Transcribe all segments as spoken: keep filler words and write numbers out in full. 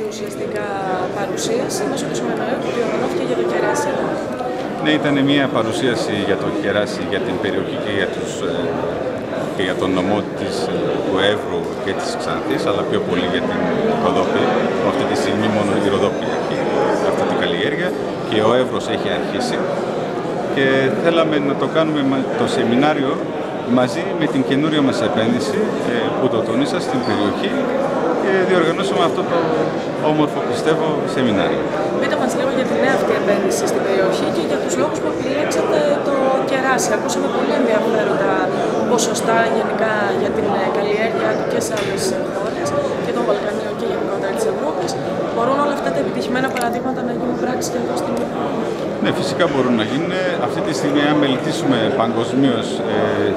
ουσιαστικά παρουσίαση μέσω του σεμιναρίου που διοργανώθηκε για το κεράσι. Ναι, ήταν μια παρουσίαση για το κεράσι, για την περιοχή και για, τους, και για τον νομό της, του Εύρου και της Ξάνθης, αλλά πιο πολύ για την Ροδόπη. Αυτή τη στιγμή μόνο η Ροδόπη έχει αυτή την καλλιέργεια και ο Εύρος έχει αρχίσει. Και θέλαμε να το κάνουμε το σεμινάριο μαζί με την καινούρια μας επένδυση που το τονίσα στην περιοχή και διοργανώσαμε αυτό το όμορφο, πιστεύω, σεμινάριο. Πείτε μας λίγο για τη νέα αυτή επένδυση στην περιοχή και για τους λόγους που επιλέξατε το κεράσι. Ακούσαμε πολύ ενδιαφέροντα ποσοστά γενικά για την καλλιέργεια του και σε άλλες χώρες και των Βαλκανίων και γενικότερα της Ευρώπης. Μπορούν όλα αυτά τα επιτυχημένα παραδείγματα να γίνουν πράξη και εδώ στην Ευρώπη? Ναι, φυσικά μπορούν να γίνουν. Αυτή τη στιγμή, αν μελετήσουμε παγκοσμίως ε,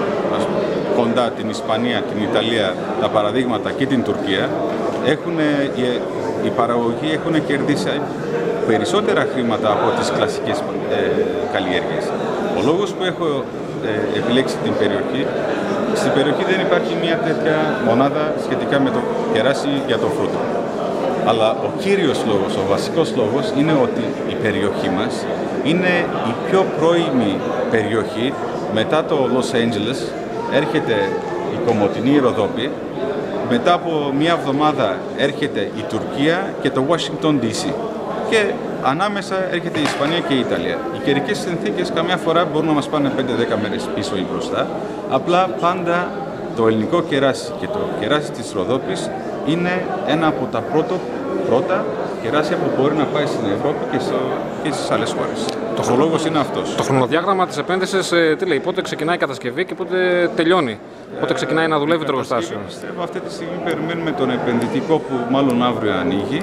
κοντά την Ισπανία, την Ιταλία, τα παραδείγματα και την Τουρκία, έχουν, οι, οι παραγωγοί έχουν κερδίσει περισσότερα χρήματα από τις κλασικές ε, καλλιέργειες. Ο λόγος που έχω ε, επιλέξει την περιοχή, στην περιοχή δεν υπάρχει μια τέτοια μονάδα σχετικά με το κεράσι για το φρούτο. Αλλά ο κύριος λόγος, ο βασικός λόγος είναι ότι η περιοχή μας είναι η πιο πρώιμη περιοχή μετά το Los Angeles. Έρχεται η Κομοτηνή, η Ροδόπη, μετά από μία εβδομάδα έρχεται η Τουρκία και το Washington ντι σι και ανάμεσα έρχεται η Ισπανία και η Ιταλία. Οι καιρικές συνθήκες καμιά φορά μπορούν να μας πάνε πέντε δέκα μέρες πίσω ή μπροστά, απλά πάντα το ελληνικό κεράσι και το κεράσι της Ροδόπης είναι ένα από τα πρώτο, πρώτα κεράσια που μπορεί να πάει στην Ευρώπη και, στο, και στις άλλες χώρες. Το ο λόγος είναι αυτός. Το χρονοδιάγραμμα της επένδυσης, τι λέει, πότε ξεκινάει η κατασκευή και πότε τελειώνει, πότε ξεκινάει να δουλεύει το εργοστάσιο? Πιστεύω αυτή τη στιγμή περιμένουμε τον επενδυτικό που μάλλον αύριο ανοίγει.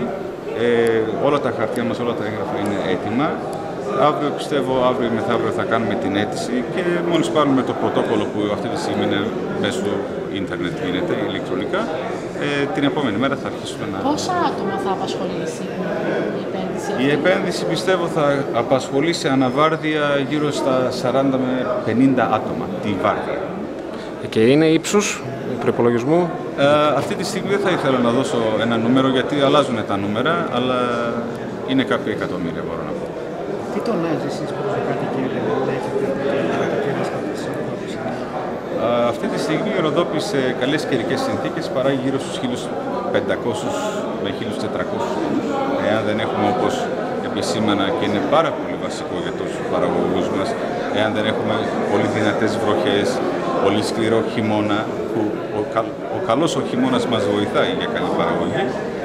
Ε, όλα τα χαρτιά μας, όλα τα έγγραφα είναι έτοιμα. Αύριο, πιστεύω, αύριο μεθαύριο θα κάνουμε την αίτηση και μόλις πάρουμε το πρωτόκολλο που αυτή τη στιγμή είναι μέσω ίντερνετ γίνεται, ηλεκτρονικά, ε, την επόμενη μέρα θα αρχίσουμε να... Πόσα άτομα θα απασχολήσει η επένδυση αυτή? Η επένδυση, πιστεύω, θα απασχολήσει αναβάρδια γύρω στα σαράντα με πενήντα άτομα, τη βάρδια. Και είναι ύψους προϋπολογισμού? Ε, αυτή τη στιγμή δεν θα ήθελα να δώσω ένα νούμερο γιατί αλλάζουν τα νούμερα, αλλά είναι κάποια εκατομμύρια, μπορώ να πω. Τι τονάζει εσείς προσωπικά κύριε να έχετε το κεράσι της Ροδόπης? Αυτή τη στιγμή η Ροδόπη σε καλές καιρικές συνθήκες παράγει γύρω στους χίλια πεντακόσιους με χίλια τετρακόσιους τόνους. Εάν δεν έχουμε, όπως επισήμανα και είναι πάρα πολύ βασικό για τους παραγωγούς μας, εάν δεν έχουμε πολύ δυνατές βροχές, πολύ σκληρό χειμώνα, που ο, κα, ο καλός ο χειμώνας μας βοηθάει για καλή παραγωγή,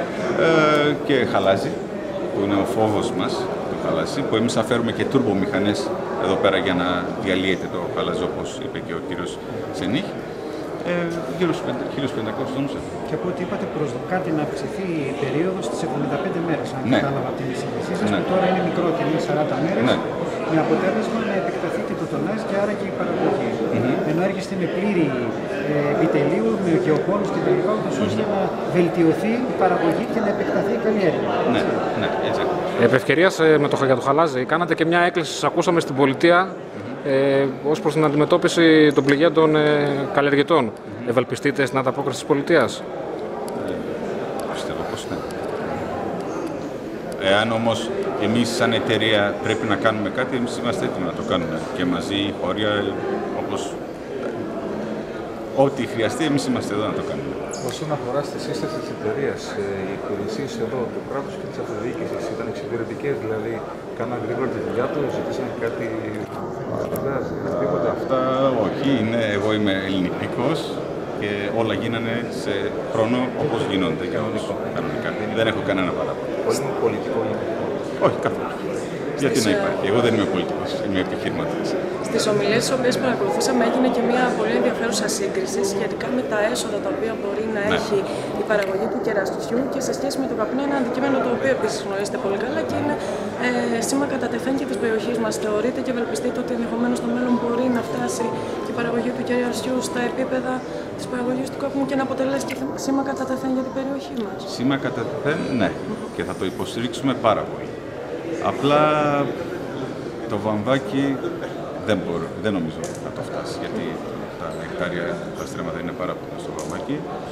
ε, και χαλάζι, που είναι ο φόβος μας, το χαλάζι, που εμείς θα φέρουμε και τουρμπομηχανές εδώ πέρα για να διαλύεται το χαλάζι, όπως είπε και ο κύριος Σενίχ, ε, γύρω στους χίλια πεντακόσιους τόνους. Και από ό,τι είπατε, προσδοκάτε να αυξηθεί η περίοδος στις εβδομήντα πέντε μέρες, αν ναι. κατάλαβα την εισήγησή σας, ναι. που τώρα είναι μικρότερη, είναι σαράντα μέρες, ναι. με αποτέλεσμα να επεκταθεί και το τονάζ και άρα και η παραγωγή. Mm-hmm. Ενώ έρχεστε με πλήρη ε, επιτελείου, με γεωπόνους και τα λοιπά, mm-hmm. ώστε να βελτιωθεί η παραγωγή και να επεκταθεί η καλλιέργεια. Ναι, ναι, έτσι. Επ' ευκαιρίας, με το, για το χαλάζι, κάνατε και μια έκκληση, σας ακούσαμε στην πολιτεία, mm-hmm. ε, ως προς την αντιμετώπιση των πληγέντων ε, καλλιεργητών. Mm-hmm. Ευελπιστείτε στην ανταπόκριση της πολιτείας? Ε, πιστεύω πως ναι. Εάν όμως εμείς σαν εταιρεία πρέπει να κάνουμε κάτι, εμείς είμαστε έτοιμοι να το κάνουμε και μαζί, χώρια, όπως ό,τι χρειαστεί, εμείς είμαστε εδώ να το κάνουμε. Όσον αφορά στη σύσταση της εταιρείας, οι υπηρεσίες εδώ του κράτους και της αυτοδιοίκησης ήταν εξυπηρετικές, δηλαδή κάναν γρήγορα τη δουλειά τους, ζητήσαν κάτι τίποτα? Αυτά όχι, είναι, εγώ είμαι ελληνικός και όλα γίνανε σε χρόνο όπως γίνονται για όλους κανονικά. Δεν έχω κανένα παράπονο. Πολύ πολιτικό είναι? Όχι, καθόλου. Γιατί να υπάρχει. Εγώ δεν είμαι πολιτικός, είμαι επιχειρηματίας. Στις ομιλίες τις οποίες παρακολουθήσαμε έγινε και μια πολύ ενδιαφέρουσα σύγκριση σχετικά με τα έσοδα τα οποία μπορεί να ναι. έχει η παραγωγή του κεραστιού και σε σχέση με το καπνό, ένα αντικείμενο το οποίο επίσης γνωρίζετε πολύ καλά και είναι ε, σήμα κατά τεθέν και της περιοχής μας. Θεωρείτε και ευελπιστείτε ότι ενδεχομένως στο μέλλον μπορεί να φτάσει και η παραγωγή του κεραστιού στα επίπεδα της παραγωγής του καπνού και να αποτελέσει και σήμα κατά τεθέν για την περιοχή μας? Σήμα κατά τεθέν, ναι. Και θα το υποστηρίξουμε πάρα πολύ. Απλά το βαμβάκι δεν, μπορώ, δεν νομίζω να το φτάσει, γιατί τα εκτάρια, τα στρέμματα είναι πάρα πολλά στο βαμβάκι.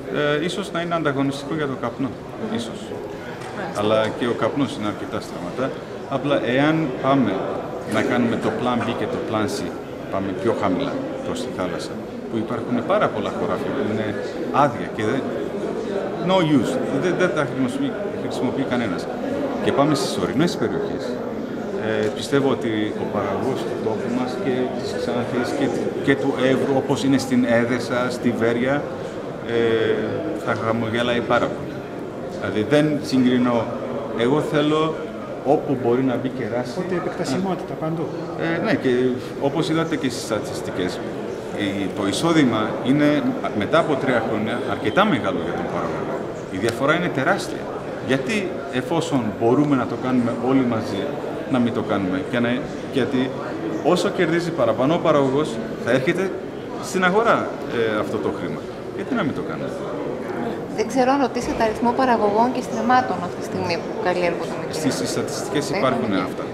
ε, ίσως να είναι ανταγωνιστικό για το καπνό. Mm-hmm. Ίσως. Mm-hmm. Αλλά και ο καπνός είναι αρκετά στραβατά. Απλά εάν πάμε να κάνουμε το plan B και το plan C, πάμε πιο χαμηλά προς τη θάλασσα, που υπάρχουν πάρα πολλά χωράφια που είναι άδεια και δεν... no use, δεν, δεν τα χρησιμοποιεί, χρησιμοποιεί κανένας. Και πάμε στις ορεινές περιοχές. Ε, πιστεύω ότι ο παραγωγός του τόπου μας και της Ξάνθης και, και του Εύρου, όπως είναι στην Έδεσα, στη Βέρεια, ε, θα χαμογελάει πάρα πολύ. Δηλαδή δεν συγκρινώ. Εγώ θέλω όπου μπορεί να μπει κεράσι. Οπότε επεκτασιμότητα παντού. Ε, ναι, και όπως είδατε και στις στατιστικές, το εισόδημα είναι μετά από τρία χρόνια αρκετά μεγάλο για τον παραγωγό. Η διαφορά είναι τεράστια. Γιατί εφόσον μπορούμε να το κάνουμε όλοι μαζί, να μην το κάνουμε. Και να, γιατί όσο κερδίζει παραπάνω ο παραγωγός, θα έρχεται στην αγορά ε, αυτό το χρήμα. Γιατί να μην το κάνουμε. Δεν ξέρω αν ρωτήσατε αριθμό παραγωγών και στρεμμάτων αυτή τη στιγμή που καλλιεργούνται. Στις στατιστικές υπάρχουν αυτά.